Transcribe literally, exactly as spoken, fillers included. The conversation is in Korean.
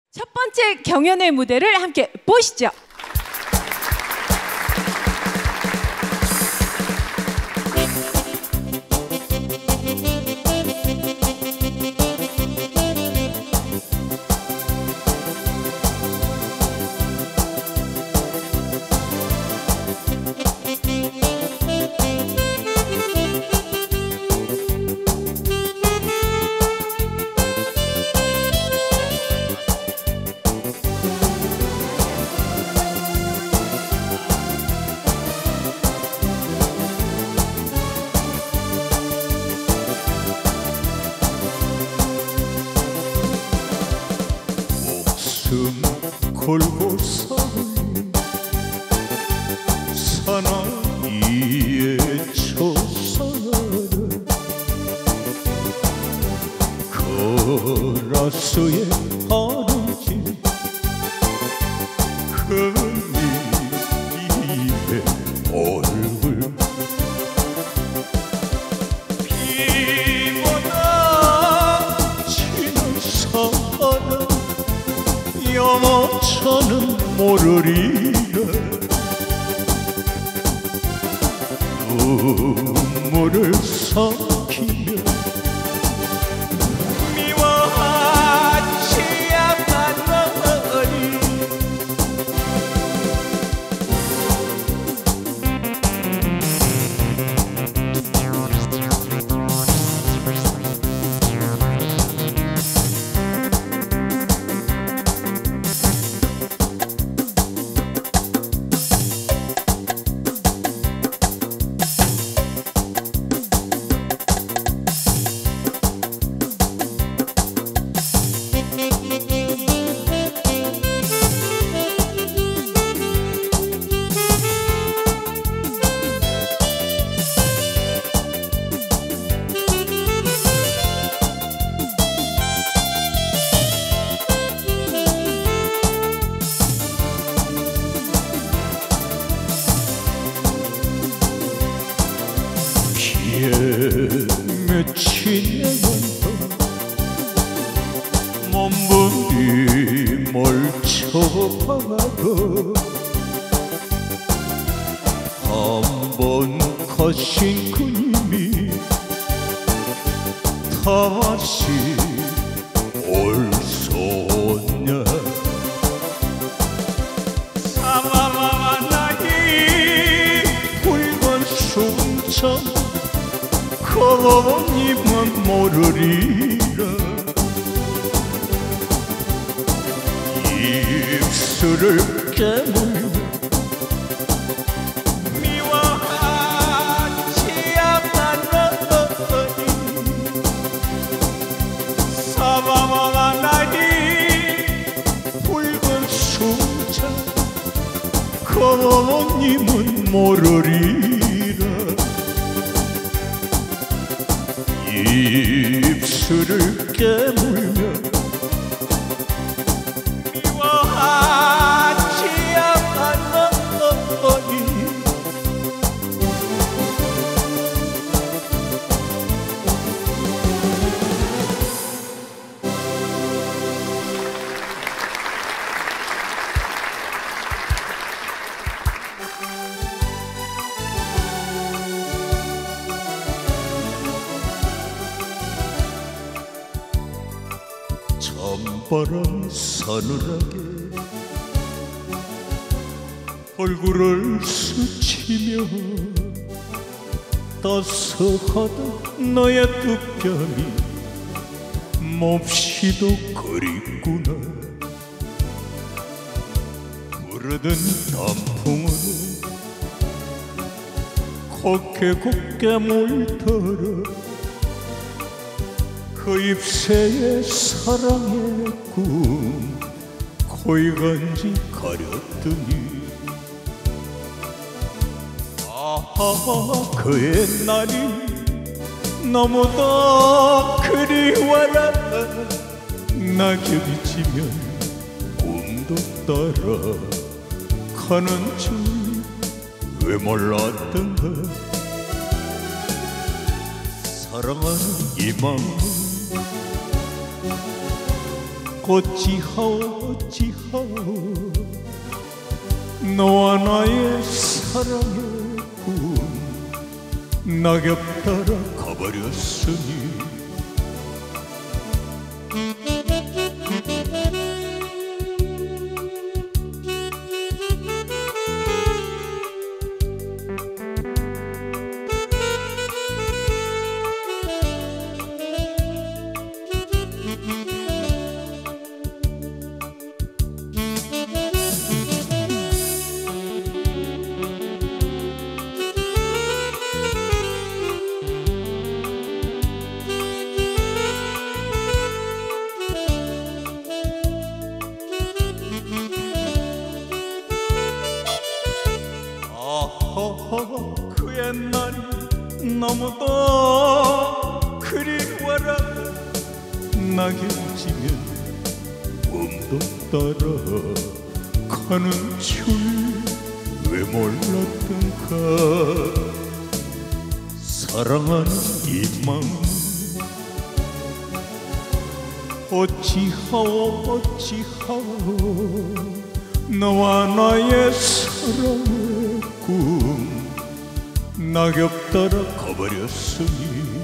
첫 번째 경연의 무대를 함께 보시죠. 목숨 걸고 사는 사나이의 초사를 걸었어의 하루지 그니의 얼굴 비보다 지는 사람 영원찮은 모르리라 눈물을 삭히며 미워하지 않았나니 맺힌 몸부림 멀쳐봐도 한번 가신 그님이 다시 올 수 없냐 사마마 나이 붉은 숨참 거님은 모르리라 입술을 깨물며 미워하지 않았나니 사바마 나이 붉은 숨자 거님은 모르리라 입술을 깨물며 미워하지 않았나니 찬바람 서늘하게 얼굴을 스치며 따스하다 너의 두 뺨이 몹시도 그립구나 부르던 단풍은 곱게 곱게 물들어 그 잎새에 사랑의 꿈 고이간지 가렸더니 아하 그의 날이 너무도 그리워라 낙엽이 지면 꿈도 따라 가는 줄 왜 몰랐던가 사랑하는 이 마음 어찌하오 어찌하오 너와 나의 사랑의 꿈 낙엽 따라 가버렸으니 그 옛날이 너무도 그리워라 낙엽 지면 꿈도 따라 가는 줄 왜 몰랐던가 사랑하는 이 마음 어찌하오 어찌하오 너와 나의 사랑의 꿈 낙엽 따라 가버렸으니